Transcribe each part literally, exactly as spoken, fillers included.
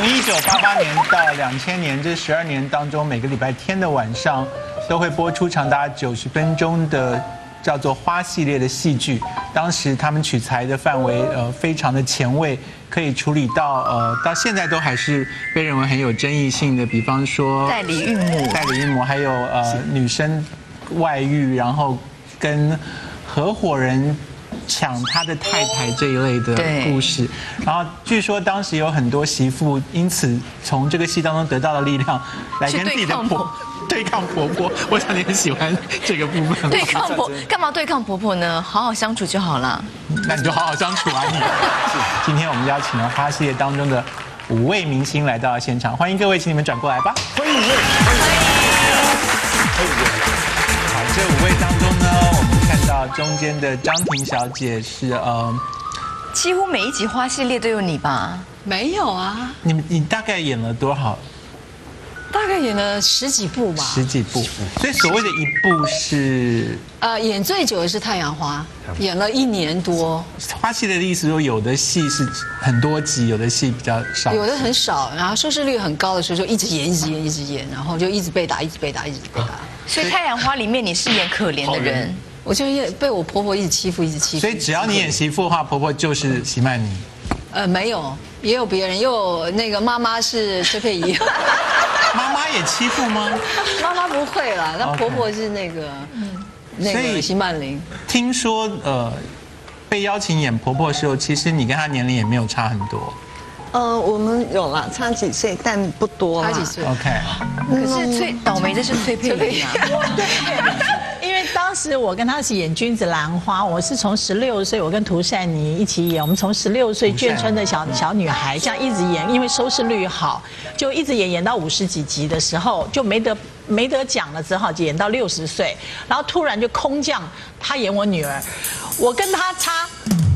从一九八八年到两千年这十二年当中，每个礼拜天的晚上都会播出长达九十分钟的叫做《花》系列的戏剧。当时他们取材的范围呃非常的前卫，可以处理到呃到现在都还是被认为很有争议性的，比方说代理孕母， 代理孕母，还有呃女生外遇，然后跟合伙人抢他的太太这一类的故事，然后据说当时有很多媳妇因此从这个戏当中得到了力量，来跟自己的婆对抗婆婆。我想你很喜欢这个部分。 对抗婆干嘛对抗婆婆呢？好好相处就好了。 那你就好好相处啊你。今天我们邀请了花系列当中的五位明星来到现场，欢迎各位，请你们转过来吧。 欢迎五位，欢迎。 好，这五位当中呢，我们看到中间的张婷小姐是呃， 几乎每一集花系列都有你吧？ 没有啊， 你们你大概演了多少？ 大概演了十几部吧。 十几部，所以所谓的一部是呃，演最久的是《太阳花》，演了一年多。 花系列的意思说，有的戏是很多集，有的戏比较少， 有的很少，然后收视率很高的时候就一直演，一直演，一直演，然后就一直被打，一直被打，一直被打。 所以《太阳花》里面你是演可怜的人， 我就被我婆婆一直欺负，一直欺负。 所以只要你演媳妇的话，婆婆就是席曼妮。 呃，没有，也有别人，又有那个妈妈是崔佩仪。 妈妈也欺负吗？ 妈妈不会啦，那婆婆是那个，那个席曼玲。 听说呃，被邀请演婆婆的时候，其实你跟她年龄也没有差很多。 呃，我们有啦，差几岁，但不多。 差几岁 ？OK。 可是最倒霉的是崔佩仪啊。 对，因为当时我跟她一起演《君子兰花》，我是从十六岁，我跟涂善妮一起演，我们从十六岁眷村的小小女孩这样一直演，因为收视率好，就一直演演到五十几集的时候就没得没得奖了，只好演到六十岁，然后突然就空降她演我女儿，我跟她差。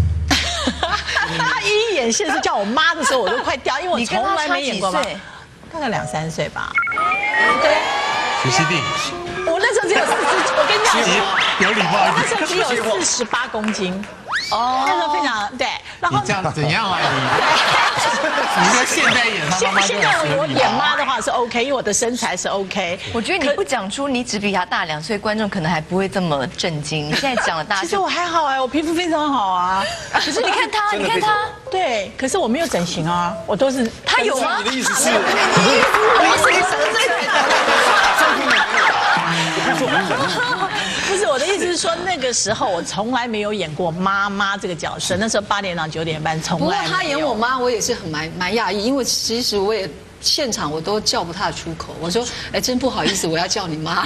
他一演戏是叫我妈的时候，我都快掉，因为我从来没演过妈，大概两三岁吧。对， 徐熙娣， 我那时候只有四十，我跟你讲， 有礼貌一点。 那时候只有四十八公斤。哦，那时候非常对。然后你这样怎样啊你？你说现在演他妈妈现在我演妈的话是 OK， 因为我的身材是 OK。 我觉得你不讲出你只比他大两岁，观众可能还不会这么震惊。你现在讲了，大家其实我还好哎，我皮肤非常好啊。 可是你看他，你看他， 对，可是我没有整形啊，我都是。 他有吗？ 你的意思是？ 我是你什么最不是我的意思是说，那个时候我从来没有演过妈妈这个角色。那时候八点档九点半从来没有。 不过他演我妈，我也是很蛮蛮讶异，因为其实我也现场我都叫不太出口。我说，哎，真不好意思，我要叫你妈。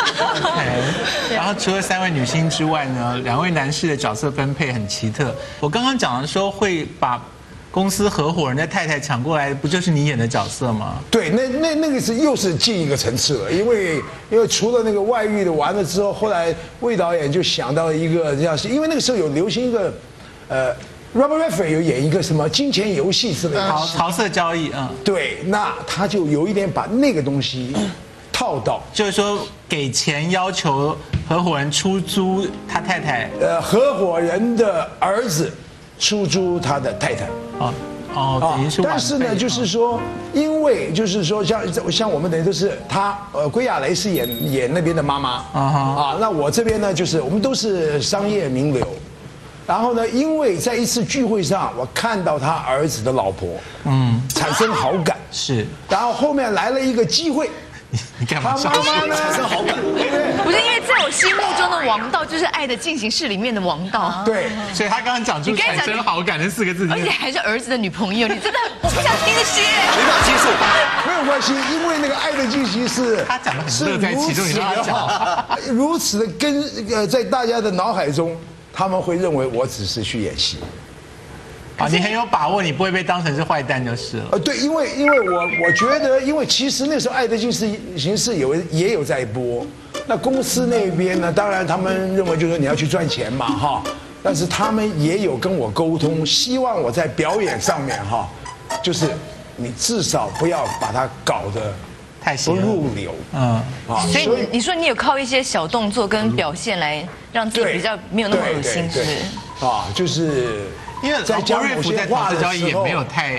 OK。然后除了三位女星之外呢，两位男士的角色分配很奇特。我刚刚讲的说会把公司合伙人的太太抢过来，不就是你演的角色吗？ 对，那那那个是又是进一个层次了，因为因为除了那个外遇的完了之后，后来魏导演就想到一个这样，是因为那个时候有流行一个，呃 ，Robert Redford 有演一个什么金钱游戏之类的， 桃桃色交易，嗯， 对，那他就有一点把那个东西套到， 就是说给钱要求合伙人出租他太太， 呃，合伙人的儿子出租他的太太。 哦哦，等于是。 但是呢，就是说，因为就是说，像像我们等于都是他，呃，归亚蕾是演演那边的妈妈啊啊，那我这边呢，就是我们都是商业名流，然后呢，因为在一次聚会上，我看到他儿子的老婆，嗯，产生好感是， 然后后面来了一个机会。 你干嘛？ 他妈妈呢？产生好感，对不对？ 不是因为在我心目中的王道就是《爱的进行式》里面的王道， 对， 所以他刚刚讲出产生好感这四个字， 而且还是儿子的女朋友，你真的我不想听这些， 没办法接受，没有关系，因为那个《爱的进行式》 他讲的很乐在其中，你让他讲， 如此的跟呃，在大家的脑海中，他们会认为我只是去演戏。 啊，你很有把握，你不会被当成是坏蛋就是了。 呃，对，因为因为我我觉得，因为其实那时候《爱的进行式》有也有在播，那公司那边呢，当然他们认为就是说你要去赚钱嘛，哈，但是他们也有跟我沟通，希望我在表演上面哈，就是你至少不要把它搞得太不入流， 嗯啊，所以你你说你有靠一些小动作跟表现来让自己比较没有那么恶心，是不是？ 啊，就是。 因为在江瑞福在桃色交易也没有太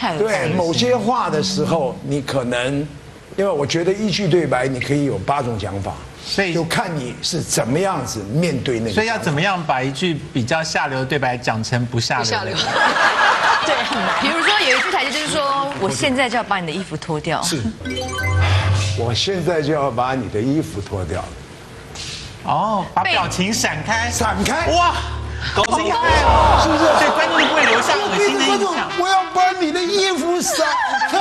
太对某些话的时候，你可能，因为我觉得一句对白你可以有八种讲法， 所以就看你是怎么样子面对那个。 所以要怎么样把一句比较下流的对白讲成不下流？不下流。 对，很难。比如说有一句台词就是说，我现在就要把你的衣服脱掉。 是。我现在就要把你的衣服脱掉。 哦，把表情闪开， 闪开， 哇，好厉害哦，是不是？所以观众就不会留下恶心的印象。 我要把你的衣服闪开，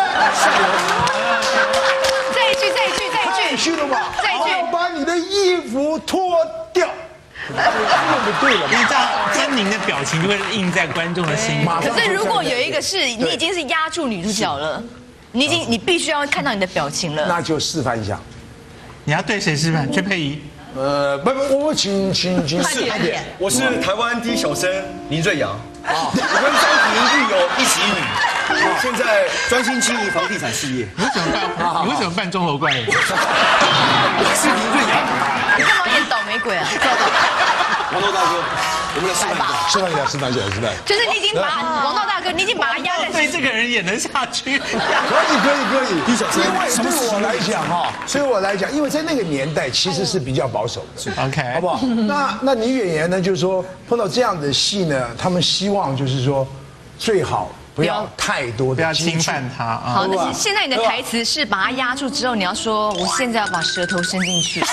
再一句，再一句，再一句， 太虚了吧？ 再一句， 我要把你的衣服脱掉。用的对了， 因为这样狰狞的表情就会印在观众的心里。 可是如果有一个是你已经是压住女主角了，你已经你必须要看到你的表情了， 那就示范一下。 你要对谁示范？崔佩仪。 呃，不不，我请请请示范点。 我是台湾第一小生林瑞阳啊，我跟张庭育有一子一女，现在专心经营房地产事业。 你为什么扮？你为什么扮钟楼怪人？ 我是林瑞阳。 你干嘛演倒霉鬼啊？ 王道大哥，我们来示范一下， 示范一下，示范一下，示范。 就是你已经把王道大哥，你已经把他压在。 对这个人演得下去？ 可以可以可以。因为对我来讲哈，对我来讲，因为在那个年代其实是比较保守的 ，OK， 好不好？那那女演员呢，就是说碰到这样的戏呢，他们希望就是说最好不要太多的， 不要侵犯他啊。 好，但是现在你的台词是把他压住之后，你要说我现在要把舌头伸进去。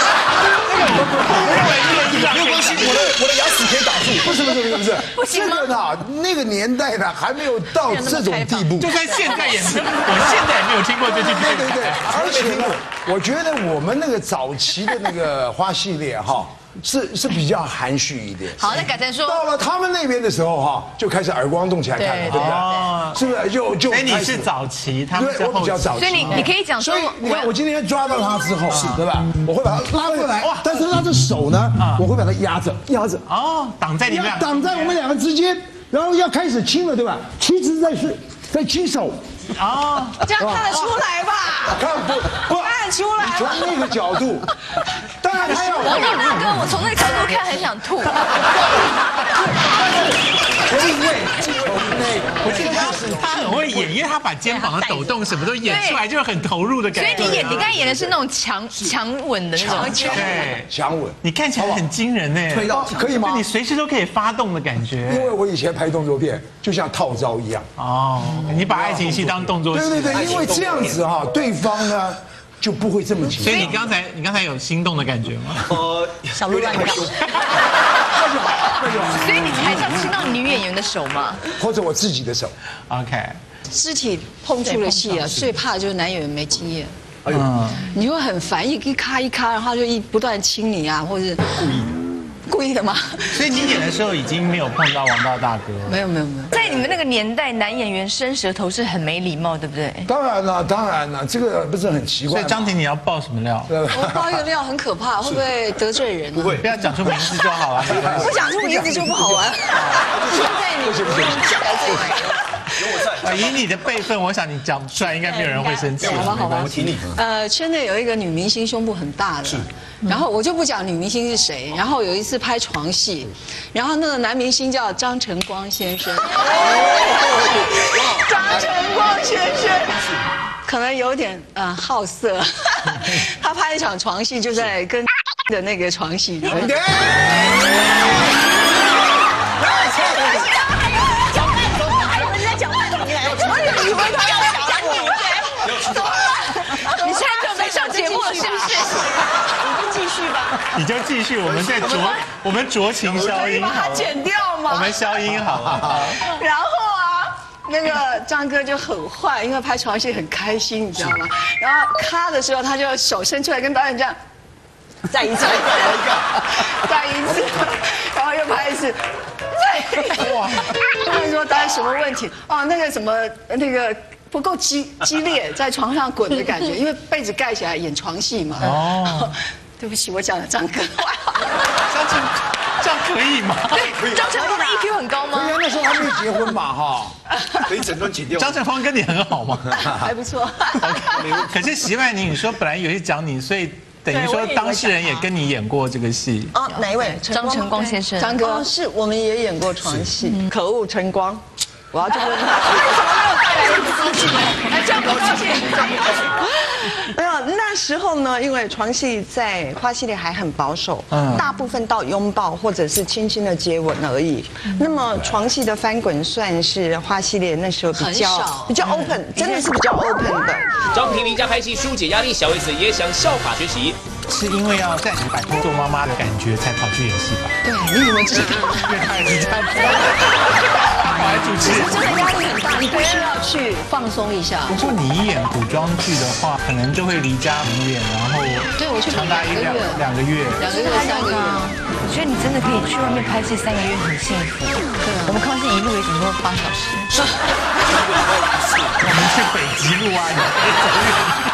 没有关系，我的我的牙齿可以打住。 不是不是不是不是， 不行吗？ 这个呢，那个年代呢还没有到这种地步。 就算现在也是，我现在也没有听过这句对对对，而且呢，我觉得我们那个早期的那个花系列哈。是是比较含蓄一点。 好，那改成说到了他们那边的时候哈，就开始耳光动起来看了，对不对？是不是？就就。 所以你是早期，他们是我比较早期。 所以你你可以讲说， 所以你看我今天抓到他之后，对吧？我会把他拉过来，但是他的手呢，我会把他压着，压着。 哦，挡在你们俩， 挡在我们两个之间，然后要开始亲了，对吧？其实在是在亲手。 哦， 这样看得出来吧？ 看不不看得出来。 从那个角度，当然还有。 王道大哥，我从那个角度看很想吐。 因为我记得他他很会演，因为他把肩膀的抖动什么都演出来，就很投入的感觉。 所以你演，你刚才演的是那种强强吻的那种， 对， 强吻。 你看起来很惊人呢， 推到可以吗？ 你随时都可以发动的感觉。 因为我以前拍动作片，就像套招一样。 哦，你把爱情戏当动作戏。 对对对，因为这样子哈，对方呢就不会这么紧张。 所以你刚才你刚才有心动的感觉吗？ 呃， 小鹿乱撞。所以你还是要亲到女演员的手嘛， 或者我自己的手。 OK。 肢体碰触的戏啊，最怕就是男演员没经验。 哎呦， 你会很烦，一一咔一咔，然后就一不断亲你啊，或者是故意的。故意的吗？ 所以你演的时候已经没有碰到王道大哥。 没有没有没有。 在你们那个年代，男演员伸舌头是很没礼貌，对不对？ 当然了，当然了，这个不是很奇怪。 所以张婷，你要爆什么料？ 我爆一个料很可怕，会不会得罪人？ 不会， 不要讲出名字就好了。 不讲出名字就不好玩。现在你不用讲得罪人。 啊，以你的辈分，我想你讲出来应该没有人会生气。 好吧，好吧， 我挺你。 呃，圈内有一个女明星，胸部很大的，是。然后我就不讲女明星是谁。然后有一次拍床戏，然后那个男明星叫张晨光先生。张晨光先生可能有点呃好色，他拍一场床戏就在跟的那个床戏。 你现在就没上节目了，是不是？ 你就继续吧。 你就继续，我们在酌，我们酌情消音， 把它剪掉吗？ 我们消音好了。 然后啊，那个张哥就很坏，因为拍床戏很开心，你知道吗？然后咔的时候，他就手伸出来跟导演这样，再一次，再一次，然后又拍一次。哇！他们说导演什么问题？哦，那个什么那个。不够激激烈，在床上滚的感觉，因为被子盖起来演床戏嘛。哦，对不起，我讲了张哥。 张晨，这样可以吗？ 对，张晨光的 E Q 很高吗？ 对呀，那时候还没结婚嘛，哈。 可以整段剪掉。 张晨光跟你很好吗？ 还不错。 可是席曼妮，你说本来有些讲你，所以等于说当事人也跟你演过这个戏。 哦，哪一位？ 张晨光先生。 张哥是我们也演过床戏。可恶，晨光，我要去问他为什么没有。 来也不高兴，哎，这样不高兴。 没有，那时候呢，因为床戏在花系列还很保守，嗯，大部分到拥抱或者是轻轻的接吻而已。那么床戏的翻滚算是花系列那时候比较比较 open， 真的是比较 open 的。 张平离家拍戏疏解压力，小 S 也想效法学习。 是因为要暂时摆脱做妈妈的感觉，才跑去演戏吧？ 对，你怎么知道？ 因为他也是这样子。跑来主持， 真的压力很大，你必须要去放松一下。 不过你一演古装剧的话，可能就会离家很远，然后对我去长达一两两个月， 两个月三个月。 我觉得你真的可以去外面拍戏三个月，很幸福。对，我们康熙一路也顶多八小时。 我们去北极路啊，你可以走远。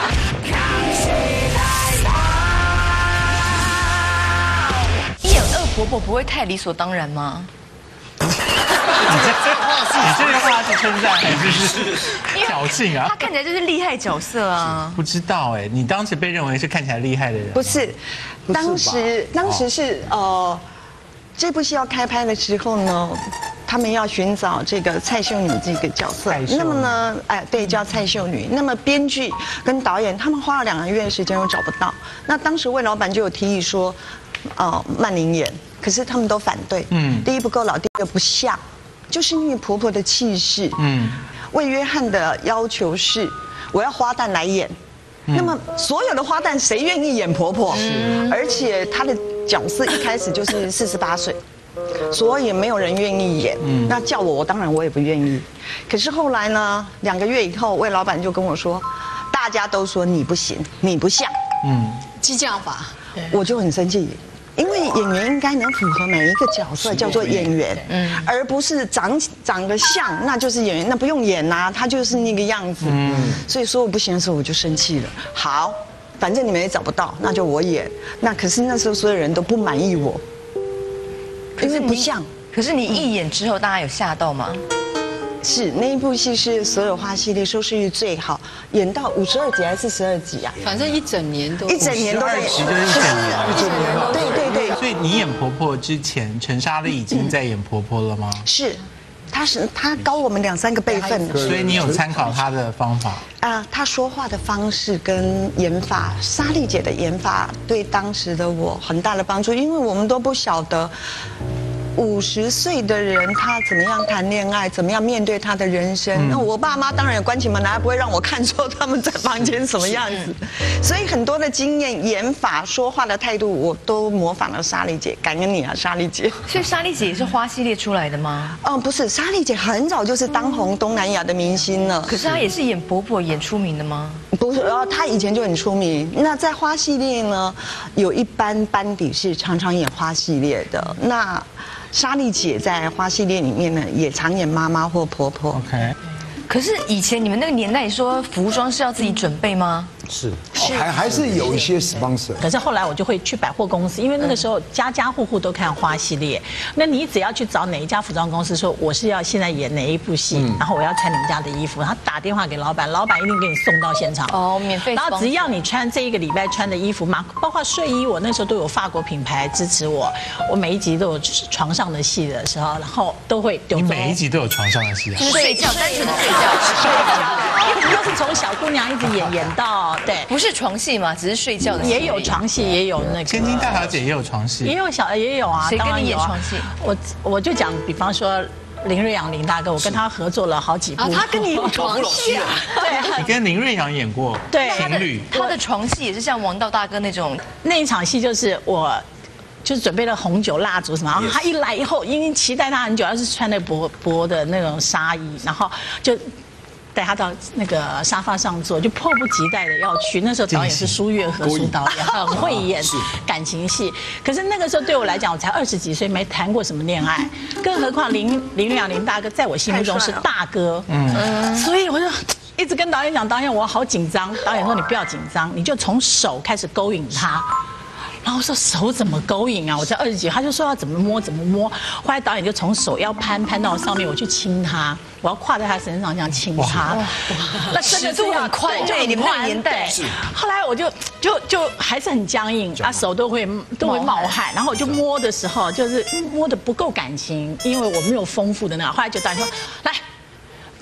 演恶婆婆不会太理所当然吗？ 你这这你这个话是称赞还是是挑衅啊？ 他看起来就是厉害角色啊。 不知道哎，你当时被认为是看起来厉害的人？ 不是，当时当时是呃，这部戏要开拍的时候呢，他们要寻找这个蔡秀女这个角色。那么呢，哎，对，叫蔡秀女。那么编剧跟导演他们花了两个月的时间都找不到。那当时魏老板就有提议说，哦，曼玲演，可是他们都反对。嗯，第一不够老，第二不像。就是因为婆婆的气势，嗯，魏约翰的要求是我要花旦来演，那么所有的花旦谁愿意演婆婆？而且她的角色一开始就是四十八岁，所以没有人愿意演。那叫我，我当然我也不愿意。可是后来呢，两个月以后，魏老板就跟我说，大家都说你不行，你不像，嗯， 激将法， 我就很生气。因为演员应该能符合每一个角色，叫做演员，嗯，而不是长长得像，那就是演员，那不用演呐，他就是那个样子，嗯，所以说我不行的时候我就生气了。好，反正你们也找不到，那就我演。那可是那时候所有人都不满意我，因为不像。 可是你一演之后，大家有吓到吗？ 是那一部戏是所有花系列收视率最好，演到五十二集还是四十二集啊？ 反正一整年都一整年都在演， 集就是一整年， 一整年。对对对。 所以你演婆婆之前，陈莎莉已经在演婆婆了吗？ 是，她是她高我们两三个辈分， 所以你有参考她的方法啊？她说话的方式跟演法，莎莉姐的演法对当时的我很大的帮助，因为我们都不晓得。五十岁的人，他怎么样谈恋爱，怎么样面对他的人生？那我爸妈当然也关起门来，不会让我看出他们在房间什么样子。所以很多的经验、演法、说话的态度，我都模仿了莎莉姐。感恩你啊，莎莉姐。 所以莎莉姐也是花系列出来的吗？ 嗯，不是，莎莉姐很早就是当红东南亚的明星了。 可是她也是演婆婆演出名的吗？ 不是，呃，她以前就很出名。那在花系列呢，有一班班底是常常演花系列的。那莎莉姐在花系列里面呢，也常演妈妈或婆婆。 OK。 可是以前你们那个年代，你说服装是要自己准备吗？ 是，还还是有一些 sponsor。 可是后来我就会去百货公司，因为那个时候家家户户都看花系列。那你只要去找哪一家服装公司说我是要现在演哪一部戏，然后我要穿你们家的衣服，他打电话给老板，老板一定给你送到现场。 哦，免费。 然后只要你穿这一个礼拜穿的衣服嘛，包括睡衣，我那时候都有法国品牌支持我，我每一集都有床上的戏的时候，然后都会丢。 你每一集都有床上的戏啊？ 就是睡觉，单纯的睡觉。 睡觉，一直都是从小姑娘一直演演到对， 不是床戏嘛，只是睡觉的戏。 也有床戏，也有那个。 千金大小姐也有床戏， 也有小也有啊。 谁跟你演床戏？ 我我就讲，比方说林瑞阳林大哥，我跟他合作了好几部。 啊，他跟你有床戏啊？ 对， 你跟林瑞阳演过对情侣。 他的床戏也是像王道大哥那种。 那一场戏就是我。就是准备了红酒、蜡烛什么，然后他一来以后，因为期待他很久，要是穿那薄薄的那种纱衣，然后就带他到那个沙发上坐，就迫不及待的要去。那时候导演是苏月和苏导演，很会演感情戏。可是那个时候对我来讲，我才二十几岁，没谈过什么恋爱，更何况林林瑞阳林大哥在我心目中是大哥，嗯，所以我就。一直跟导演讲，导演我好紧张。导演说你不要紧张，你就从手开始勾引他。然后我说手怎么勾引啊？我才二十几，他就说要怎么摸怎么摸。后来导演就从手要攀攀到上面，我去亲他，我要跨在他身上这样亲他。 那尺度很宽，对你们那个年代。 后来我就就就还是很僵硬，啊手都会都会冒汗，然后我就摸的时候就是摸的不够感情，因为我没有丰富的那个。后来就导演说来。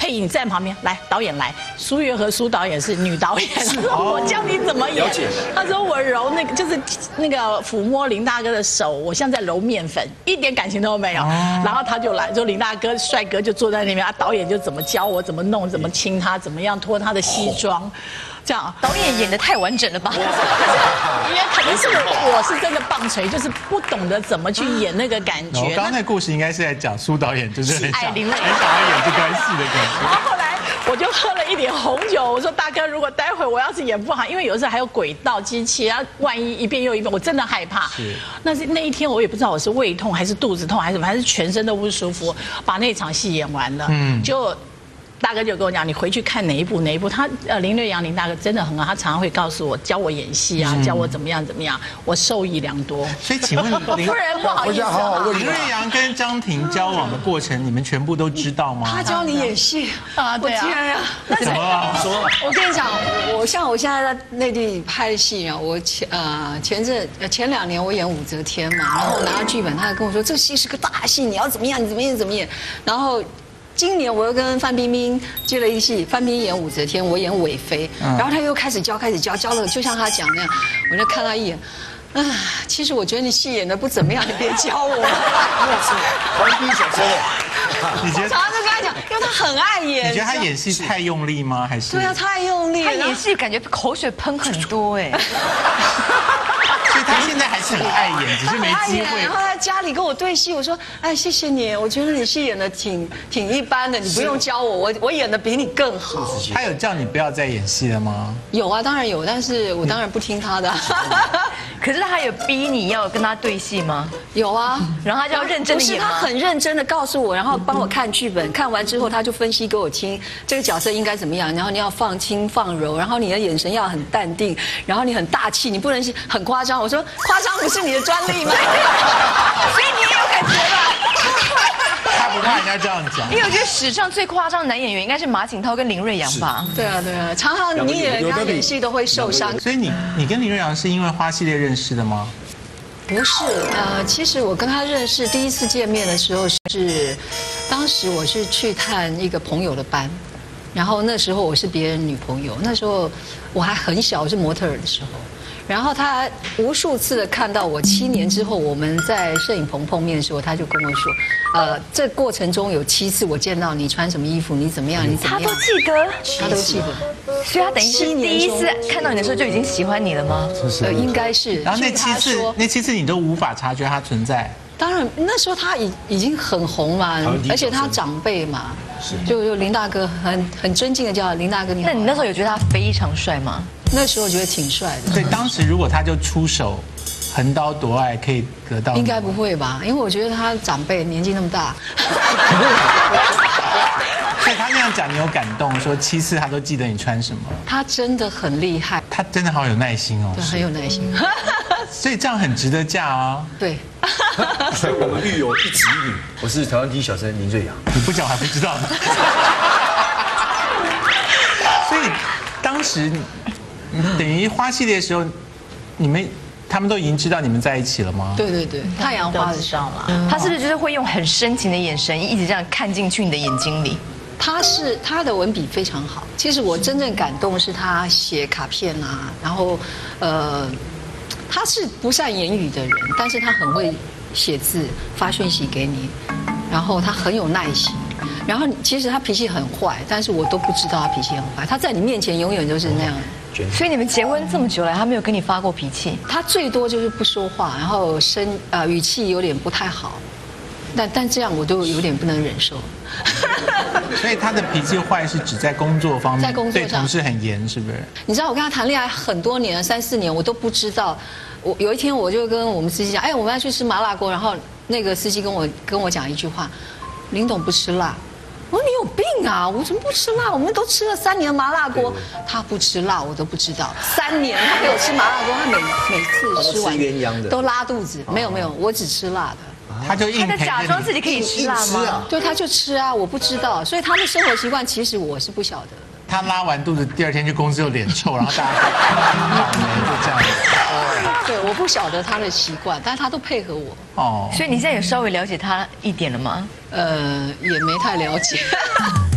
配音你站旁边来，导演来，苏月和苏导演是女导演，我教你怎么演。他说我揉那个就是那个抚摸林大哥的手，我像在揉面粉，一点感情都没有。然后他就来，就林大哥帅哥就坐在那边，啊，导演就怎么教我怎么弄，怎么亲他，怎么样脱他的西装。这样， 导演演得太完整了吧？ 也可能是我是真的棒槌，就是不懂得怎么去演那个感觉。 我刚刚那故事应该是在讲苏导演，就是很想很想要林瑞演这段戏的感觉。 然后后来我就喝了一点红酒，我说大哥，如果待会我要是演不好，因为有时候还有轨道机器，然后万一一遍又一遍，我真的害怕。是，那是那一天我也不知道我是胃痛还是肚子痛还是什么，还是全身都不舒服，把那场戏演完了。嗯，就。大哥就跟我讲，你回去看哪一部哪一部。他呃林瑞阳林大哥真的很好，他常常会告诉我，教我演戏啊，教我怎么样怎么样，我受益良多。 所以请问林， 不然不好意思啊。 林瑞阳跟张庭交往的过程，你们全部都知道吗？ 他教你演戏啊？对啊。我天呀！ 怎么了？ 我跟你讲，我像我现在在内地拍戏啊，我前呃前阵前两年我演武则天嘛，然后我拿到剧本，他还跟我说这个戏是个大戏，你要怎么样，你怎么演怎么演，然后。今年我又跟范冰冰接了一戏，范冰冰演武则天，我演韦妃，然后他又开始教，开始教，教了就像他讲那样，我就看他一眼，啊，其实我觉得你戏演的不怎么样，你别教我。 黄斌小生， 你觉得？常常就跟他讲，因为他很爱演。 你觉得他演戏太用力吗？还是？ 对啊，太用力。 他演戏感觉口水喷很多哎。 所以他现在还是很爱演，只是没机会。 然后在家里跟我对戏，我说：“哎，谢谢你，我觉得你戏演的挺挺一般的，你不用教我，我我演的比你更好。” 他有叫你不要再演戏了吗？ 有啊，当然有，但是我当然不听他的。 可是他有逼你要跟他对戏吗？ 有啊， 然后他就要认真的演吗？ 不是，他很认真的告诉我，然后帮我看剧本，看完之后他就分析给我听，这个角色应该怎么样，然后你要放轻放柔，然后你的眼神要很淡定，然后你很大气，你不能很夸张。我说夸张不是你的专利吗？ 所以你也有感觉吧？ 他不怕人家这样讲， 因为我觉得史上最夸张的男演员应该是马景涛跟林瑞阳吧？ 对啊，对啊，常常你演他演戏都会受伤。 所以你你跟林瑞阳是因为花系列认识的吗？ 不是，呃，其实我跟他认识第一次见面的时候是，当时我是去探一个朋友的班，然后那时候我是别人女朋友，那时候我还很小，我是模特儿的时候。然后他无数次的看到我，七年之后我们在摄影棚碰面的时候，他就跟我说，呃，这过程中有七次我见到你穿什么衣服，你怎么样，你怎么样， 他都记得， 他都记得。 所以他等于是第一次看到你的时候就已经喜欢你了吗？ 呃，应该是。 然后那七次，那七次你都无法察觉他存在。 当然，那时候他已已经很红嘛，而且他长辈嘛，就就林大哥很很尊敬的叫林大哥你好。 那你那时候有觉得他非常帅吗？ 那时候觉得挺帅的。 对，当时如果他就出手横刀夺爱，可以得到。 应该不会吧？因为我觉得他长辈年纪那么大。 所以他那样讲，你有感动，说七次他都记得你穿什么。 他真的很厉害， 他真的好有耐心哦。 对，很有耐心。 所以这样很值得嫁啊。 对。 所以我们育有一子一女。我是台湾第一小生林瑞阳。 你不讲我还不知道呢。所以当时等于花系列的时候，你们他们都已经知道你们在一起了吗？ 对对对，太阳花的上了。 他是不是就是会用很深情的眼神，一直这样看进去你的眼睛里？ 他是他的文笔非常好。其实我真正感动是他写卡片啊，然后呃，他是不善言语的人，但是他很会写字，发讯息给你，然后他很有耐心。然后其实他脾气很坏，但是我都不知道他脾气很坏。他在你面前永远都是那样。 所以你们结婚这么久了，他没有跟你发过脾气？ 他最多就是不说话，然后声呃语气有点不太好，但但这样我都有点不能忍受。 所以他的脾气坏是指在工作方面， 在工作上对同事很严，是不是？ 你知道我跟他谈恋爱很多年，三四年，我都不知道。我有一天我就跟我们司机讲，哎，我们要去吃麻辣锅，然后那个司机跟我跟我讲一句话，林董不吃辣。我说你有病啊！我怎么不吃辣？我们都吃了三年麻辣锅，他不吃辣，我都不知道。三年他给我吃麻辣锅，他每每次吃完鸳鸯的都拉肚子。没有没有，我只吃辣的。 他就硬他在假装自己可以吃辣吗？ 对，他就吃啊，我不知道。所以他的生活习惯其实我是不晓得的。 他拉完肚子，第二天去公司就脸臭，然后大家就就这样。 对，我不晓得他的习惯，但是他都配合我。 哦，所以你现在有稍微了解他一点了吗？ 呃，也没太了解。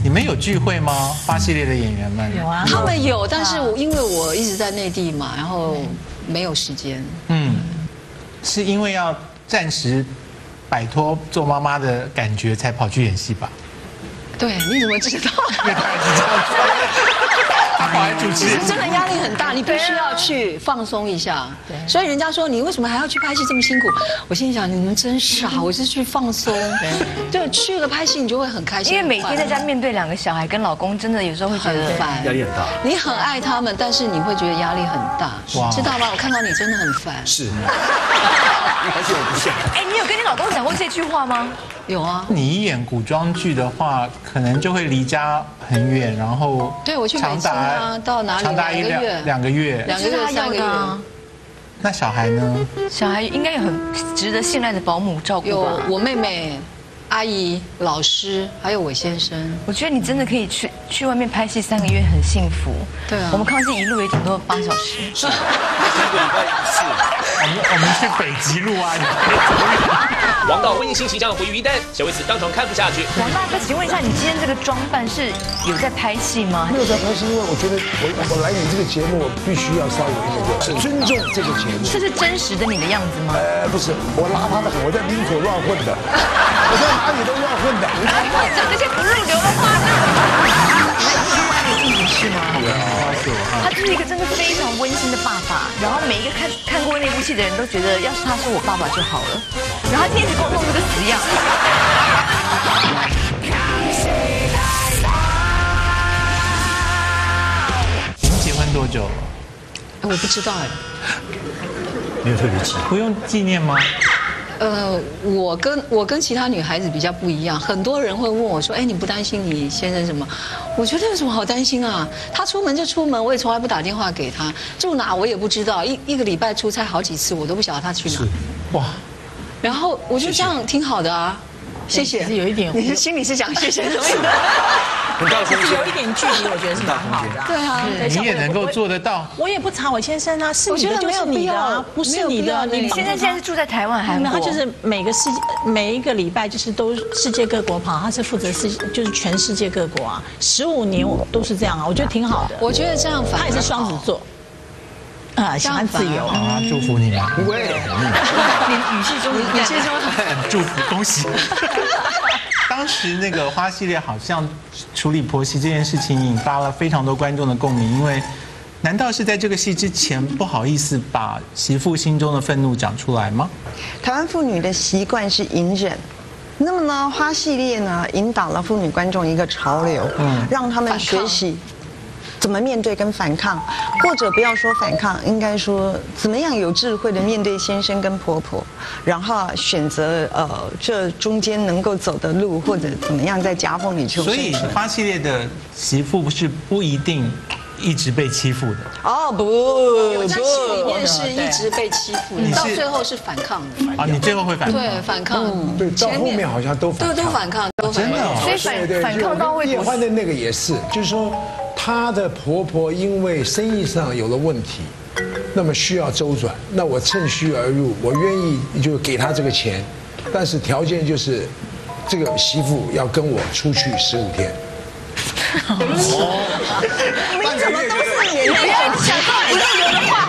你们有聚会吗？花系列的演员们有啊， 他们有，但是我因为我一直在内地嘛，然后没有时间。嗯， 是因为要暂时摆脱做妈妈的感觉，才跑去演戏吧？ 对，你怎么知道？ 因为他也是这样说。他跑来主持， 其实真的压力很大，你必须要去放松一下。对，所以人家说你为什么还要去拍戏这么辛苦？我心里想你们真傻，我是去放松。就去了拍戏，你就会很开心。 因为每天在家面对两个小孩跟老公，真的有时候会觉得烦， 压力很大。 你很爱他们，但是你会觉得压力很大，知道吗？我看到你真的很烦。 是，而且我不像。 哎，你有跟你老公讲过这句话吗？ 有啊。 你演古装剧的话，可能就会离家很远，然后对我去北京啊，到哪里长达一两两个月， 两个月三个月。 那小孩呢？ 小孩应该有很值得信赖的保姆照顾吧？ 有我妹妹、阿姨、老师，还有我先生。 我觉得你真的可以去去外面拍戏三个月，很幸福。 对啊， 我们康熙一路也顶多八小时。 是，一个礼拜一次。 我们我们去北极路啊！ 王导温馨形象毁于一旦，小薇子当场看不下去。 王大哥，请问一下，你今天这个装扮是有在拍戏吗？ 没有在拍戏，因为我觉得我我来你这个节目，我必须要稍微那个尊重这个节目。 这是真实的你的样子吗？ 呃，不是，我邋遢的很，我在林口乱混的，我在哪里都乱混的。 难怪讲这些不入流的话呢。那你是吗？他就是一个真的非常温馨的爸爸，然后每一个看看过那部戏的人都觉得，要是他是我爸爸就好了。然后他今天一直给我弄这个死样。 你们结婚多久了？ 我不知道哎。 没有特别记， 不用纪念吗？ 呃，我跟我跟其他女孩子比较不一样，很多人会问我说：“哎，你不担心你先生什么？”我觉得有什么好担心啊？他出门就出门，我也从来不打电话给他，住哪我也不知道，一一个礼拜出差好几次，我都不晓得他去哪。哇！然后我就这样挺好的啊，谢谢。 有一点， 你心里是讲谢谢什么的？ 很大的空间， 有一点距离，我觉得是蛮好的。 对啊， 你也能够做得到。 我也不查我先生啊，是你的就是你的啊，不是你的。 你先生现在是住在台湾还是？ 他就是每个世界每一个礼拜就是都世界各国跑，他是负责世就是全世界各国啊，十五年我都是这样啊，我觉得挺好的。 我觉得这样反而他也是双子座。啊，喜欢自由啊！祝福你们。 不会， 你语气中语气中很祝福，恭喜。当时那个花系列好像处理婆媳这件事情引发了非常多观众的共鸣，因为难道是在这个戏之前不好意思把媳妇心中的愤怒讲出来吗？ 台湾妇女的习惯是隐忍。那么呢，花系列呢引导了妇女观众一个潮流，嗯，让他们学习怎么面对跟反抗，或者不要说反抗，应该说怎么样有智慧的面对先生跟婆婆，然后选择呃这中间能够走的路，或者怎么样在夹缝里求生存。 所以花系列的媳妇是不一定一直被欺负的。 哦不， 在戏里面是一直被欺负的，到最后是反抗的。 啊，你最后会反抗？ 对，反抗。 对，到后面好像都反抗。 对，都反抗，都反抗。 所以反反抗到叶欢的那个也是，就是说。她的婆婆因为生意上有了问题，那么需要周转，那我趁虚而入，我愿意就给她这个钱，但是条件就是这个媳妇要跟我出去十五天。 哦，你们怎么都是演员？ 想到不入流的话。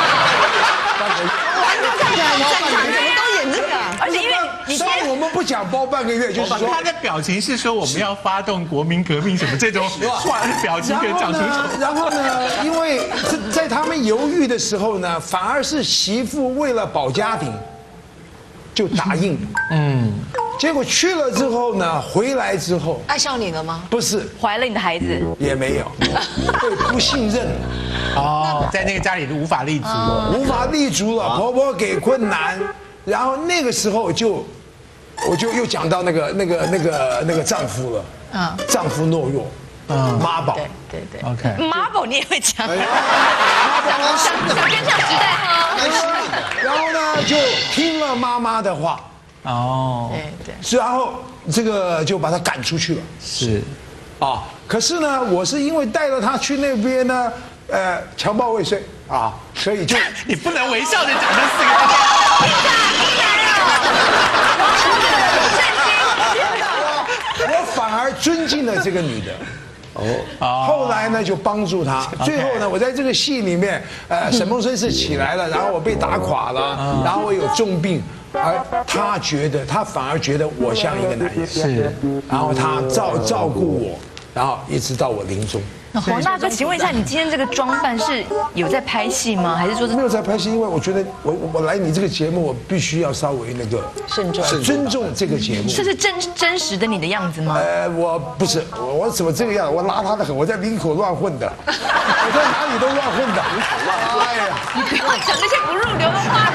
我还没看看战场怎么都演这个， 而且因为你虽然我们不讲包半个月，就是说他的表情是说我们要发动国民革命什么这种话表情可以讲出口。 然后呢，因为在他们犹豫的时候呢，反而是媳妇为了保家庭，就答应。嗯。结果去了之后呢，回来之后爱上你了吗？ 不是， 怀了你的孩子也没有，对，不信任。 哦，在那个家里无法立足， 无法立足了，婆婆给困难，然后那个时候就，我就又讲到那个那个那个那个丈夫了，啊，丈夫懦弱，嗯，妈宝， 对对对 ，OK， 妈宝你也会讲，想想跟上时代哈， 然后呢就听了妈妈的话。 哦， 对对， 然后这个就把他赶出去了。 是， 啊，可是呢，我是因为带了他去那边呢，呃，强暴未遂啊，所以就你不能微笑着讲这四个字。 我我反而尊敬了这个女的。哦，后来呢就帮助他，最后呢我在这个戏里面，呃，沈梦生是起来了，然后我被打垮了，然后我有重病，而他觉得他反而觉得我像一个男人， 是， 然后他照照顾我，然后一直到我临终。 黄大哥，请问一下，你今天这个装扮是有在拍戏吗？还是说是没有在拍戏？因为我觉得我我来你这个节目，我必须要稍微那个慎重， 尊重这个节目。 这是真真实的你的样子吗？ 呃，我不是，我我怎么这个样？我邋遢的很，我在林口乱混的，我在哪里都乱混的。哎呀， 你不要讲那些不入流的话。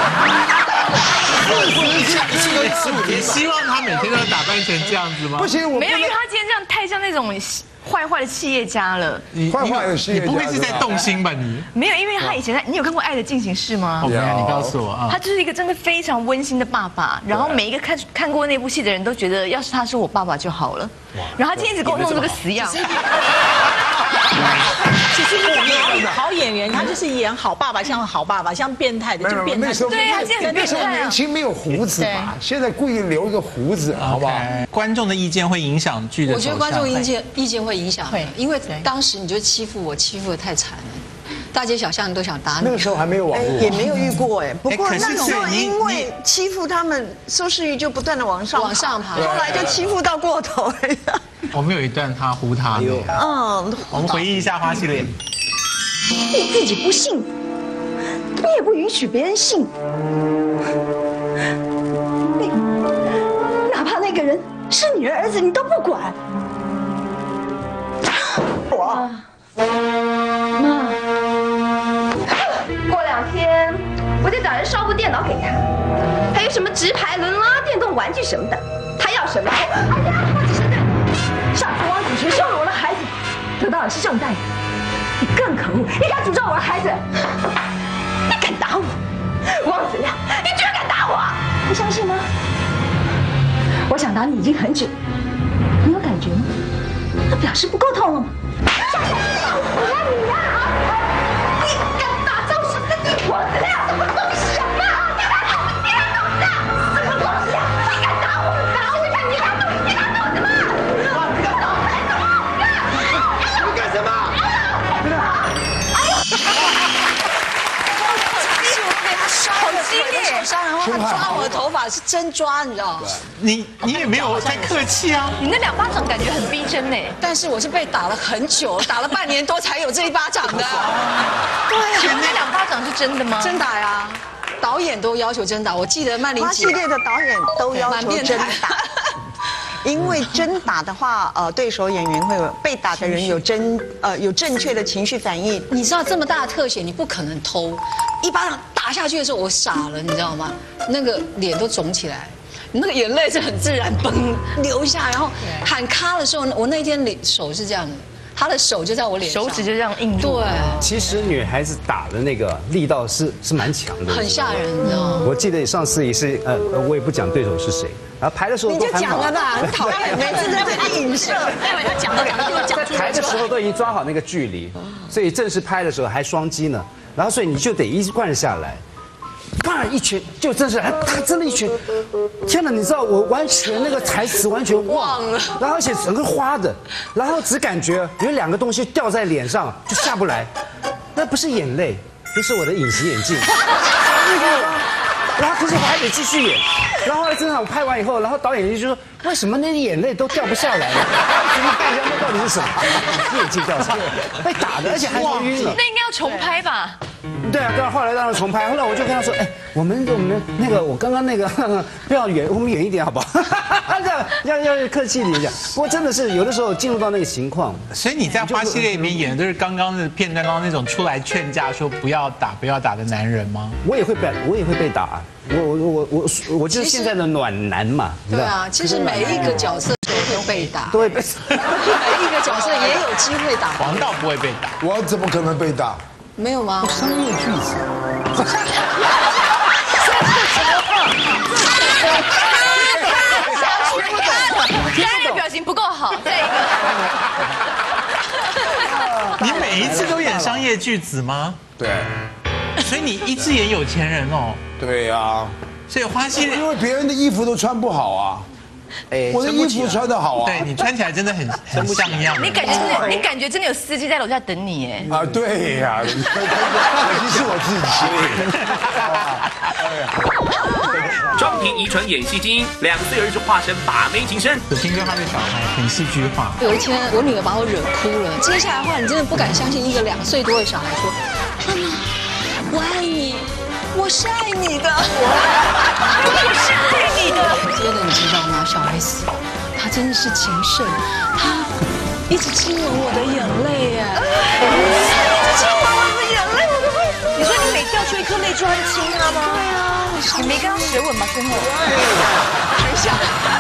你希望他每天都打扮成这样子吗？ 不行，我没有，因为他今天这样太像那种坏坏的企业家了。 坏坏的企业家， 你不会是在动心吧？你没有，因为他以前在，你有看过《爱的进行式》吗？ 没有，你告诉我啊。 他就是一个真的非常温馨的爸爸，然后每一个看看过那部戏的人都觉得，要是他是我爸爸就好了。然后他今天一直给我弄这个死样。 其实演好演员，他就是演好爸爸，像好爸爸，像变态的就变态。 对啊，现在那时候年轻没有胡子嘛，现在故意留一个胡子，好不好？ 观众的意见会影响剧的走向。 我觉得观众意见意见会影响，会，因为当时你就欺负我，欺负的太惨了，大街小巷都想打你。 那个时候还没有网络， 也没有遇过哎。不过那时候因为欺负他们，收视率就不断的往上往上爬， 后来就欺负到过头了。 我们有一段他呼他的， 嗯， 我们回忆一下花系列。 你自己不信，你也不允许别人信。你哪怕那个人是你的儿子，你都不管。我妈，过两天我就找人烧部电脑给他，还有什么直排轮啦、电动玩具什么的，他要什么？哎呀，我只是对。上次汪子学羞辱我的孩子，得到的是这种待遇。你更可恶，你敢诅咒我的孩子，你敢打我，汪子亮，你居然敢打我！你相信吗？我想打你已经很久，你有感觉吗？那表示不够痛了吗？想死了你呀！你敢打造什么地王子亮？什么东西啊？你敢打我？你敢打我？什么东西啊？你敢打我？打我呀！你敢打我？你敢打我什么？你敢打我？你干什么？ 好激烈，受伤，然后他抓我的头发是真抓，你知道吗？ 你你也没有在客气啊， 你那两巴掌感觉很逼真呢。 但是我是被打了很久，打了半年多才有这一巴掌的。 对啊，那两巴掌是真的吗？ 真打呀，导演都要求真打。我记得曼玲姐系列的导演都要求真打。因为真打的话，呃，对手演员会有被打的人有真呃有正确的情绪反应。 你知道这么大的特写，你不可能偷，一巴掌打下去的时候，我傻了，你知道吗？那个脸都肿起来，那个眼泪是很自然崩流下，然后喊咔的时候，我那天脸手是这样的。他的手就在我脸上， 手指就这样印住。 对， 其实女孩子打的那个力道是是蛮强的， 很吓人，你知道吗？ 我记得上次也是，呃，我也不讲对手是谁，然后排的时候你就讲了吧，很讨厌，每次在这里影射。 待会他讲着讲着就讲出来。 排的时候都已经抓好那个距离，所以正式拍的时候还双击呢，然后所以你就得一贯下来。啪一拳就真是，他真的一拳，天哪！你知道我完全那个台词完全忘了，然后而且整个花的，然后只感觉有两个东西掉在脸上就下不来，那不是眼泪，那是我的隐形眼镜。然后可是我还得继续演，然后后来真的我拍完以后，然后导演就说为什么那些眼泪都掉不下来了？怎么看一下那到底是什么？眼镜掉下来，被打的，而且还晕了。 那应该要重拍吧？ 对啊，对啊，后来当然重拍。后来我就跟他说，哎，我们我们那个我刚刚那个不要远，我们远一点好不好？这样要要客气一点讲。不过真的是有的时候进入到那个情况， 所以你在花系列里面演的都是刚刚的片段，刚刚那种出来劝架说不要打不要打的男人吗？ 我也会被我也会被打，我我我我我就是现在的暖男嘛。 对啊，其实每一个角色都会被打， 都会被， 每一个角色也有机会打。 黄道不会被打， 我怎么可能被打？ 没有吗？ 商业句子。 家人的表情不够好，再一个。 你每一次都演商业巨子吗？ 对。 所以你一直演有钱人哦。 对呀。 所以花系列， 因为别人的衣服都穿不好啊。 哎， 我的衣服穿得好啊。 对你穿起来真的很很像样。 你感觉真的，你感觉真的有司机在楼下等你哎。 啊，对呀，可惜是我自己。庄婷遗传演戏基因，两岁儿就化身把妹情深。 有听说他的小孩很戏剧化。 有一天我女儿把我惹哭了，接下来的话你真的不敢相信，一个两岁多的小孩说：“妈妈，我爱你。”我是爱你的，我是爱你的。接着你知道吗？小 S， 她真的是情圣，她一直亲吻我的眼泪耶，一直亲吻我的眼泪，我都会。 你说你每掉出一颗泪珠，他就亲他吗？ 对啊， 你没跟他舌吻吗？最后， 很想。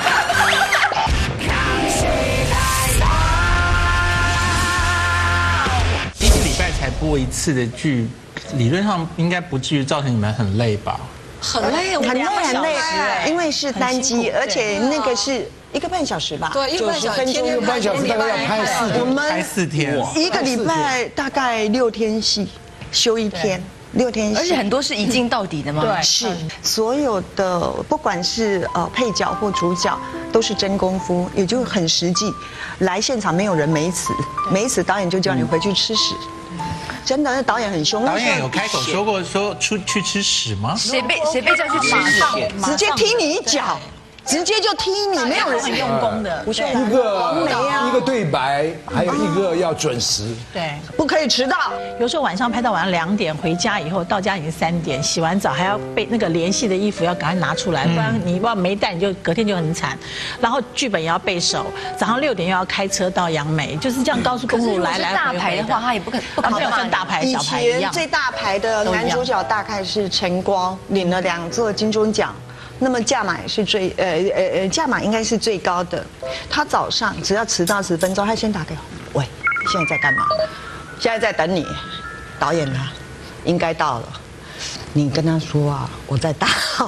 一个礼拜才播一次的剧。理论上应该不至于造成你们很累吧？ 很累， 很累很累，因为是单机，而且那个是一个半小时吧？ 对，一个半小时， 一个半小时大概要拍四天， 我们拍四天， 一个礼拜大概六天戏，休一天。六天戏， 而且很多是一镜到底的吗？ 对，是所有的，不管是呃配角或主角，都是真功夫，也就很实际。来现场没有人没死，没死导演就叫你回去吃屎。真的，那导演很凶。 导演有开口说过说出去吃屎吗？ 谁被谁被叫去吃屎？ 直接踢你一脚，直接就踢你，没有人很用功的。 一个一个对白，还有一个要准时， 对， 不可以迟到。 有时候晚上拍到晚上两点，回家以后到家已经三点，洗完澡还要被那个联系的衣服要赶快拿出来，不然你要没带你就隔天就很惨。然后剧本也要背熟，早上六点又要开车到杨梅，就是这样高速公路来来回回。 大牌的话，他也不可不可能分大牌小牌一样。 以前最大牌的男主角大概是陈光，领了两座金钟奖。那么价码也是最呃呃呃价码应该是最高的。他早上只要迟到十分钟，他先打给我，喂，现在在干嘛？现在在等你，导演呢？应该到了。你跟他说啊，我在大号。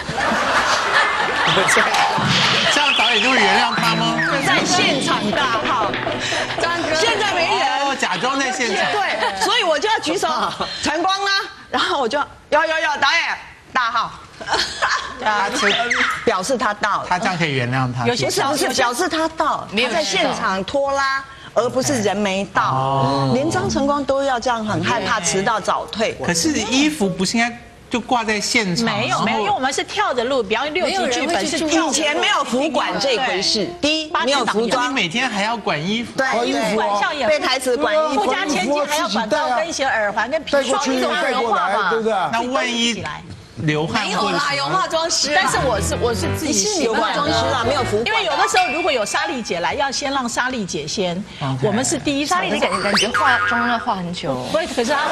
这样导演就会原谅他吗？ 在现场大号，张哥，现在没人， 哦，假装在现场。 对，所以我就要举手，晨光呢？然后我就有有有导演大号。他表示他到了， 他这样可以原谅他。 有些不是表示他到，他在现场拖拉，而不是人没到。连张晨光都要这样，很害怕迟到早退。 可是衣服不是应该就挂在现场？ 没有没有，因为我们是跳着录，比方六集剧本是以前没有服管这回事。第一，没有服装， 你每天还要管衣服， 对， 衣服管校演背台词管衣服， 附加前期还要管高跟鞋、耳环跟皮双一种人化吧，对不对？ 那万一流汗没有啦，有化妆师。 但是我是我是自己习有化妆师啦，没有服。 因为有的时候如果有莎莉姐来，要先让莎莉姐先。我们是第一莎莉姐感感觉化妆要化很久。 不会，可是她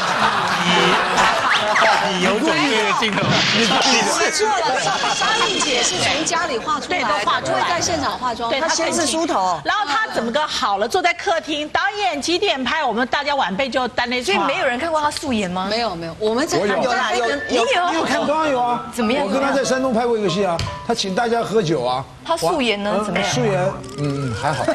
你有准备的镜头， 你记错了，莎莉姐是从家里化出来， 对，都化出来， 在现场化妆。 对， 她先是梳头， 然后她怎么个好了，坐在客厅，导演几点拍？我们大家晚辈就单那， 所以没有人看过她素颜吗？ 没有没有，我们在有有啦有有。 你有看过有啊？ 怎么样？ 我跟他在山东拍过一个戏啊，他请大家喝酒啊。 他素颜呢？怎么样？ 素颜，嗯，还好。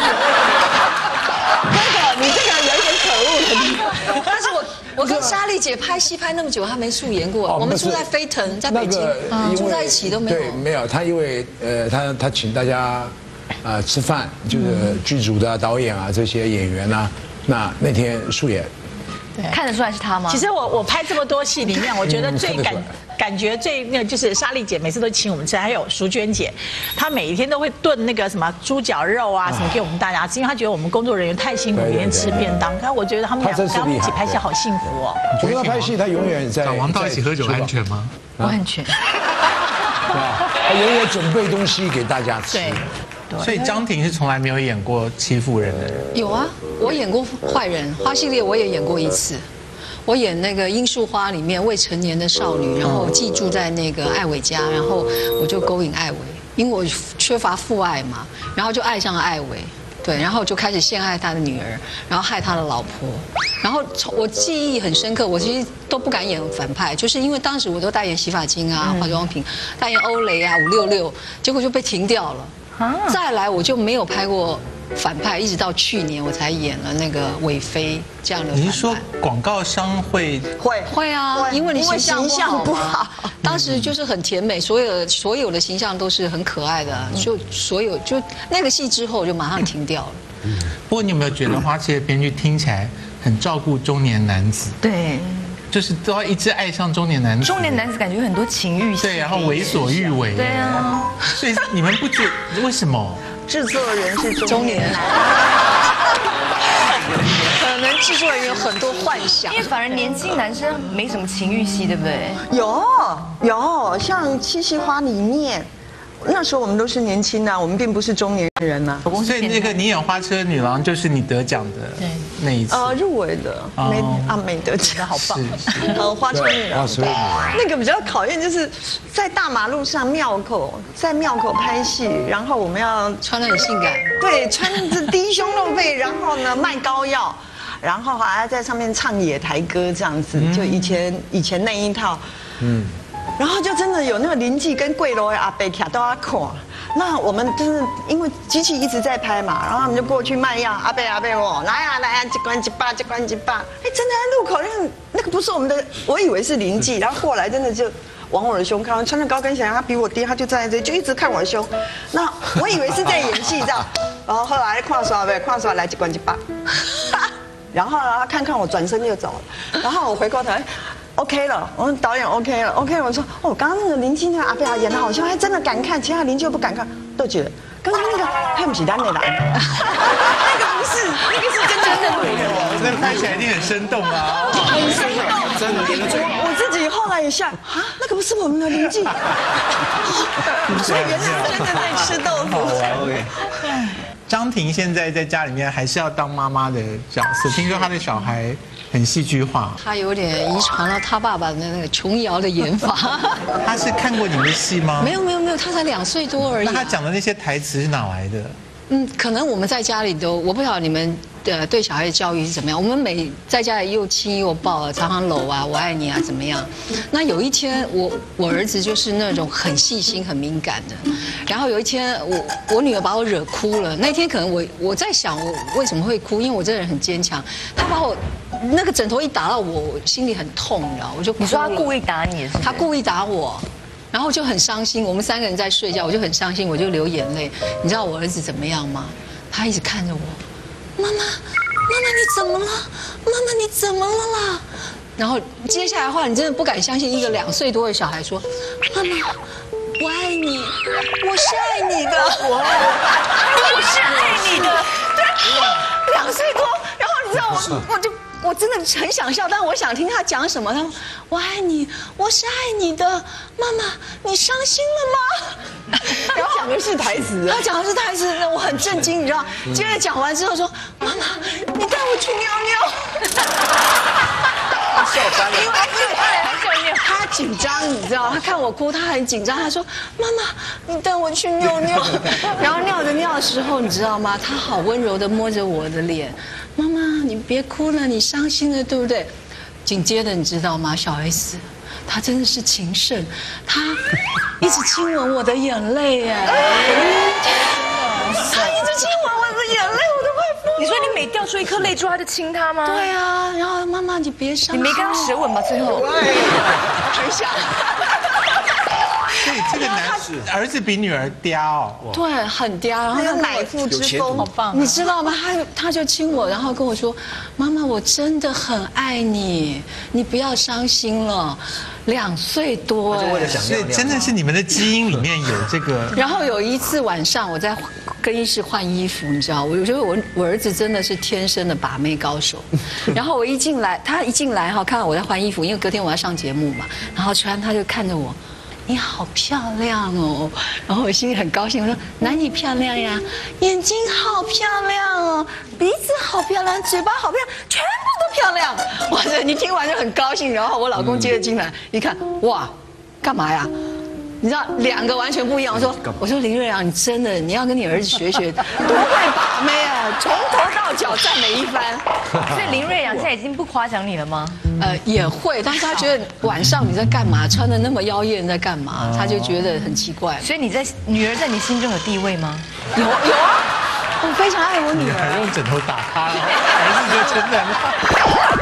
哥哥，你这个有一点可恶的地方。 但是我我跟莎莉姐拍戏拍那么久，她没素颜过。我们住在飞腾，在北京，住在一起都没有。 对，没有。他因为呃，他他请大家啊吃饭，就是剧组的导演啊这些演员啊，那那天素颜。 看得出来是他吗？ 其实我我拍这么多戏里面，我觉得最感感觉最那个就是莎莉姐每次都请我们吃，还有淑娟姐，她每一天都会炖那个什么猪脚肉啊什么给我们大家吃，因为她觉得我们工作人员太辛苦，每天吃便当。但我觉得他们两个跟他们一起拍戏好幸福哦。 我跟他拍戏，他永远在。 找王道一起喝酒安全吗？ 不安全。 他永远准备东西给大家吃。 对。 所以张庭是从来没有演过欺负人的人。 有啊，我演过坏人，花系列我也演过一次。我演那个《罂粟花》里面未成年的少女，然后我寄住在那个艾伟家，然后我就勾引艾伟，因为我缺乏父爱嘛，然后就爱上了艾伟。对，然后就开始陷害他的女儿，然后害他的老婆，然后我记忆很深刻，我其实都不敢演反派，就是因为当时我都代言洗发精啊、化妆品，代言欧蕾啊、五六六，结果就被停掉了。再来我就没有拍过反派，一直到去年我才演了那个韦飞这样的反派。 你是说广告商会会会啊？因为你形象形象不好， 当时就是很甜美，所有所有的形象都是很可爱的，就所有就那个戏之后就马上停掉了。 不过你有没有觉得花期的编剧听起来很照顾中年男子？ 对。 就是都要一直爱上中年男子， 中年男子感觉很多情欲戏， 对，然后为所欲为， 对啊， 所以你们不觉为什么？ 制作人是中年男， 可能制作人有很多幻想， 因为反而年轻男生没什么情欲戏，对不对？ 有有，像《七夕花》里面。那时候我们都是年轻的，我们并不是中年人呐。 所以那个你演花车女郎就是你得奖的那一次， 呃，入围的，没啊没得奖， 好棒。 呃，花车女郎， 花车女郎那个比较考验，就是在大马路上庙口，在庙口拍戏，然后我们要穿得很性感， 对，穿着低胸露背，然后呢卖膏药，然后还要在上面唱野台歌这样子，就以前以前那一套，嗯。然后就真的有那个邻居跟贵楼的阿伯卡都要看，那我们真的因为机器一直在拍嘛，然后他们就过去卖药，阿伯阿伯哦，来呀来呀，一关一把，一关一把，哎，真的在路口那个那个不是我们的，我以为是邻居，然后过来真的就往我的胸靠，穿着高跟鞋，他比我低，他就站在这里就一直看我的胸，那我以为是在演戏这样，然后后来看刷呗，看刷来一关一把，然后他看看我转身就走了，然后我回过头。OK 了，我们导演 OK 了 ，OK 了。我说哦，刚刚那个林青那个阿贝啊演的好像还真的敢看，其他邻居又不敢看，都觉得刚刚那个他不是咱的人，那个不是，那个是真真的女人， 那拍起来一定很生动啊， 很生动，真的演的最好。我自己后来也吓啊，那个不是我们的邻居，所以原来真的在吃豆腐。 OK。张庭现在在家里面还是要当妈妈的角色，听说他的小孩很戏剧化， 他有点遗传了他爸爸的那个琼瑶的演法。 他是看过你们的戏吗？ 没有没有没有，他才两岁多而已。 那他讲的那些台词是哪来的？ 嗯，可能我们在家里都，我不晓得你们的对小孩的教育是怎么样。我们每在家里又亲又抱，常常搂啊，我爱你啊，怎么样？那有一天，我我儿子就是那种很细心、很敏感的。然后有一天，我我女儿把我惹哭了。那天可能我我在想，我为什么会哭？因为我这个人很坚强。她把我那个枕头一打到我，我心里很痛，你知道，我就哭了。 你说他故意打你是？ 他故意打我。然后就很伤心，我们三个人在睡觉，我就很伤心，我就流眼泪。你知道我儿子怎么样吗？他一直看着我，妈妈，妈妈你怎么了？妈妈你怎么了啦？然后接下来的话，你真的不敢相信，一个两岁多的小孩说，妈妈，我爱你，我是爱你的，我我是爱你的，对，两岁多，然后你知道我我就。我真的很想笑，但我想听他讲什么。他说：“我爱你，我是爱你的，妈妈，你伤心了吗？” 然后讲的是台词， 他讲的是台词，我很震惊，你知道。接着讲完之后说：“妈妈，你带我去尿尿。” 他笑翻了， 因为他他紧张，你知道，他看我哭，他很紧张。他说：“妈妈，你带我去尿尿。”然后尿着尿的时候，你知道吗？他好温柔的摸着我的脸。妈妈，你别哭了，你伤心了，对不对？紧接着你知道吗？小 S， 她真的是情圣，她一直亲吻我的眼泪，哎，她一直亲吻我的眼泪，我都快疯了。 你说你每掉出一颗泪珠，他就亲他吗？ 对啊，然后妈妈你别伤心， 你没跟他舌吻吧？最后， 很想。 所以这个男儿子比女儿嗲哦， 对，很嗲，然后他乃父之风， 好棒， 你知道吗？他他就亲我，然后跟我说：“妈妈，我真的很爱你，你不要伤心了。”两岁多， 所以真的是你们的基因里面有这个。 然后有一次晚上，我在更衣室换衣服，你知道，我觉得我我儿子真的是天生的把妹高手。然后我一进来，他一进来哈，看到我在换衣服，因为隔天我要上节目嘛，然后穿他就看着我。你好漂亮哦，然后我心里很高兴，我说哪里漂亮呀？眼睛好漂亮哦，鼻子好漂亮，嘴巴好漂亮，全部都漂亮。哇塞，你听完就很高兴。然后我老公接着进来，一看，哇，干嘛呀？你知道两个完全不一样。我说我说林瑞阳，你真的你要跟你儿子学学，多会把妹啊，从头到脚赞美一番。 所以林瑞阳现在已经不夸奖你了吗？ 呃，也会，但是他觉得晚上你在干嘛，穿的那么妖艳在干嘛，他就觉得很奇怪。 所以你在女儿在你心中有地位吗？ 有有啊， 我非常爱我女儿。 用枕头打他，儿子就承认了。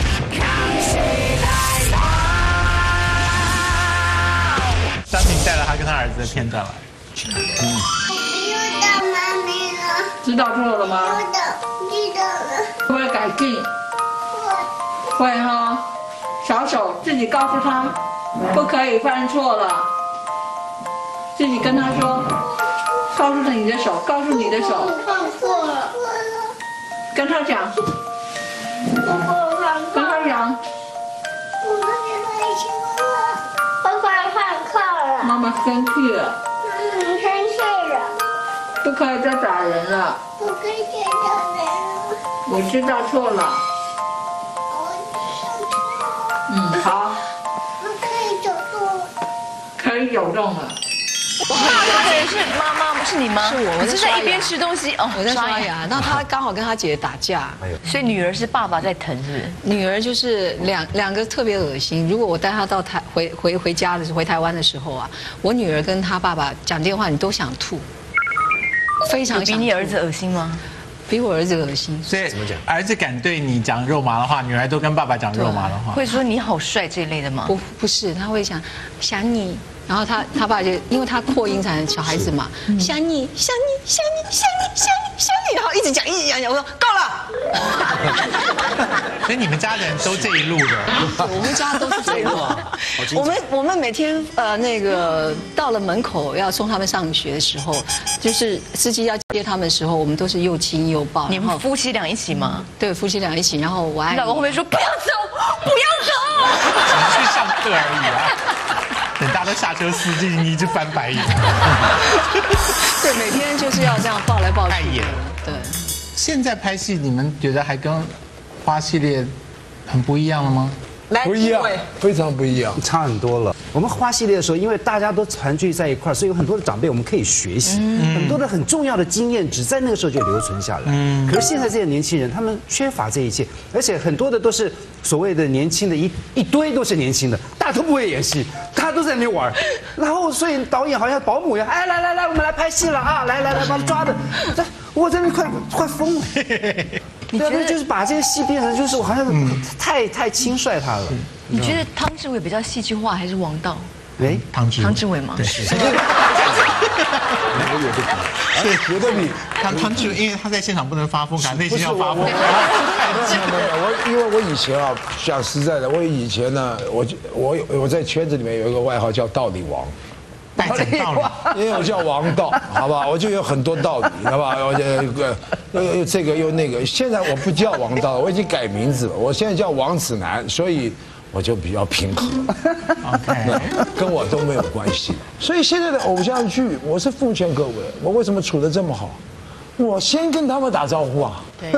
张庭带了他跟他儿子的片段来。嗯。 又到妈咪了。 知道错了吗？ 知道，知道了。 会不会改进？会。会哈。小手自己告诉他，不可以犯错了。自己跟他说，告诉他你的手，告诉你的手。 犯错了。 跟他讲。 我犯错了。 跟他讲。 我快犯错了。我快犯错了。 妈妈生气了。 妈妈生气了。 不可以再打人了。 不可以再打人了。 我知道错了。嗯，好。 我可以走动了。 可以走动了。 我骂他的人是妈妈，不是你吗？ 是我，我是在一边吃东西哦， 我在刷牙。那他刚好跟他姐打架， 所以女儿是爸爸在疼，是不是？ 女儿就是两两个特别恶心。如果我带她到台回回回家的时候，回台湾的时候啊，我女儿跟她爸爸讲电话，你都想吐，非常比你儿子恶心吗？ 比我儿子恶心。 所以怎么讲？儿子敢对你讲肉麻的话，女儿都跟爸爸讲肉麻的话。 会说你好帅这一类的吗？ 不，不是，他会讲想你。然后他他爸就因为他扩音才小孩子嘛，想你想你想你想你想你想你，然后一直讲一直讲讲，我说够了。 所以你们家的人都这一路的， 我们家都是这一路。我们我们每天呃那个到了门口要送他们上学的时候，就是司机要接他们的时候，我们都是又亲又抱。 你们夫妻俩一起吗？ 对，夫妻俩一起。然后我爱你。 老公会不会说不要走，不要走？ 只是去上课而已啊。等大家都下车，司机你一直翻白眼。 对，每天就是要这样抱来抱去。对。 现在拍戏，你们觉得还跟花系列很不一样了吗？ 不一样，非常不一样， 差很多了。我们花系列的时候，因为大家都团聚在一块儿，所以有很多的长辈我们可以学习，嗯、很多的很重要的经验，只在那个时候就留存下来。嗯、可是现在这些年轻人，他们缺乏这一切，而且很多的都是所谓的年轻的一一堆都是年轻的，大家都不会演戏，大家都在那边玩，然后所以导演好像保姆一样，哎来来来，我们来拍戏了啊，来来来，把他抓的，我在那快快疯了。你觉得就是把这个戏变成就是我好像太太轻率他了。 你觉得汤志伟比较戏剧化还是王道？ 哎， 汤志汤志伟吗？ 对， 对，有的比汤汤志伟，因为他在现场不能发疯，感内心要发疯。 没有没有，我因为我以前啊，讲实在的，我以前呢，我我我在圈子里面有一个外号叫道理王。 带着道理， 因为我叫王道，好不好？我就有很多道理，好不好？我又又这个又那个。现在我不叫王道，我已经改名字了，我现在叫王子楠，所以我就比较平和。OK， 跟我都没有关系。所以现在的偶像剧，我是奉劝各位，我为什么处得这么好？我先跟他们打招呼啊。 对。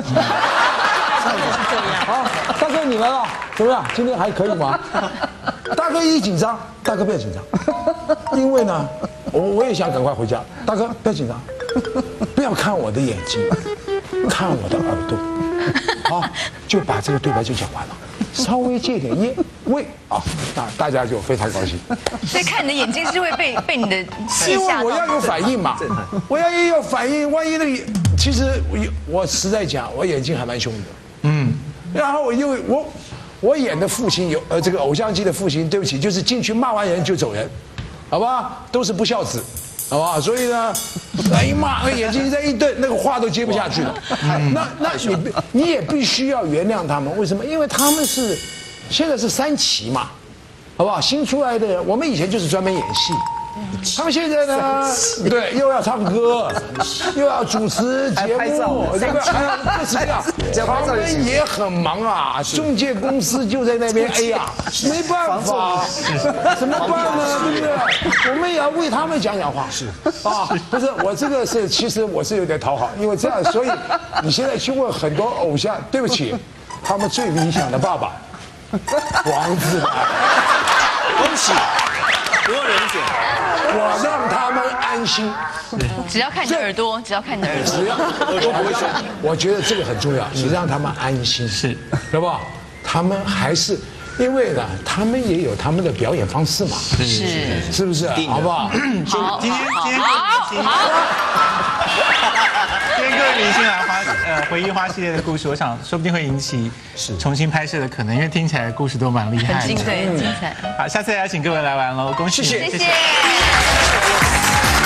好，大哥你来了，怎么样？今天还可以吗？大哥一紧张，大哥不要紧张，因为呢，我我也想赶快回家。大哥不要紧张，不要看我的眼睛，看我的耳朵，好，就把这个对白就讲完了，稍微借点烟喂啊，那大家就非常高兴。 所以看你的眼睛是会被被你的因为我要有反应嘛，我要也有反应，万一那个其实我我实在讲，我眼睛还蛮凶的，嗯，然后我因为我。我演的父亲有呃这个偶像剧的父亲，对不起，就是进去骂完人就走人，好吧，都是不孝子，好吧，所以呢，一骂那眼睛再一瞪，那个话都接不下去了。那那你你也必须要原谅他们，为什么？因为他们是现在是三期嘛，好不好？新出来的人，我们以前就是专门演戏。他们现在呢，对，又要唱歌，又要主持节目，这个还要各式各样，他们也很忙啊。中介公司就在那边，哎呀，没办法，怎么办呢？对不对？我们也要为他们讲讲话。是啊，不是我这个是，其实我是有点讨好，因为这样，所以你现在去问很多偶像，对不起，他们最理想的爸爸，王子楠， 恭喜。多人选， 我让他们安心。 只要看你的耳朵，只要看你的耳朵， 只要耳朵不会选。我觉得这个很重要，你让他们安心，是，对吧？他们还是因为呢，他们也有他们的表演方式嘛， 是是不是？好不好？ 好， 今天今天好，好。今天各位明星来花呃回忆花系列的故事，我想说不定会引起重新拍摄的可能，因为听起来故事都蛮厉害的， 很精彩，很精彩。 好，下次再邀请各位来玩喽，恭喜， 谢谢。